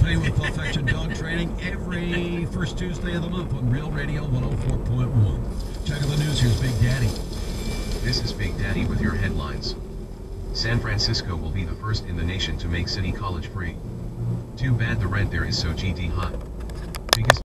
Today with Perfection Dog Training every first Tuesday of the month on Real Radio 104.1. Check out the news. Here's Big Daddy. This is Big Daddy with your headlines. San Francisco will be the first in the nation to make city college free. Too bad the rent there is so GD high. Biggest